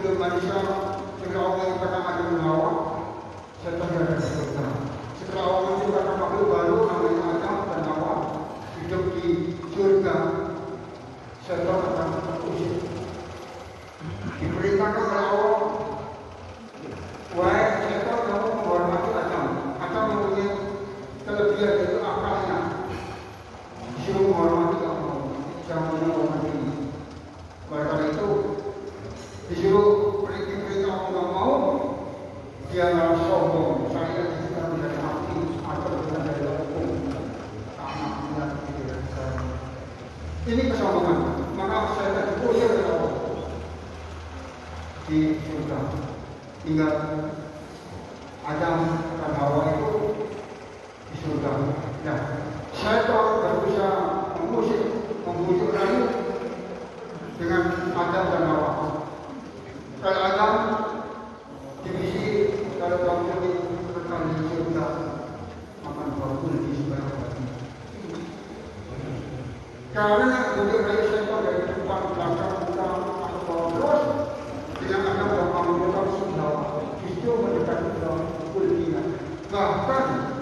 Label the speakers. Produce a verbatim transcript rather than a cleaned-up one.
Speaker 1: hidup manusia setelah Allah yang pertama Adam dan Hawa, setelah dia ada surga. Setelah Allah menciptakan makhluk baru namanya Adam dan Hawa hidup di surga. Setelah Adam terusir, diperintahkan oleh Allah, wahai setan, kamu menghormati Adam. Adam mempunyai kelebihan yaitu akalnya. Disuruh menghormati kamu, jangan menghormati ini. Oleh karena itu, disuruh perintah-perintah Allah nggak mau, dia nggak sombong. Saya diciptakan dari api atau bukan dari hukum. Anak-anak tidak bisa. Ini kesombongan. Maka saya diusir oleh Allah di surga. Tinggal Adam dan Hawa itu di surga. Nah, saya tahu berusaha mengusir, membujuk lagi dengan Adam dan Hawa. Kalau Adam divisi, kalau kamu ini kekal di surga, akan berkumpul di sebelah hati. Karena bujuk lagi saya tahu dari depan belakang kita atau bawah terus, dengan Adam dan Hawa sudah justru mendekati dalam kultina. Bahkan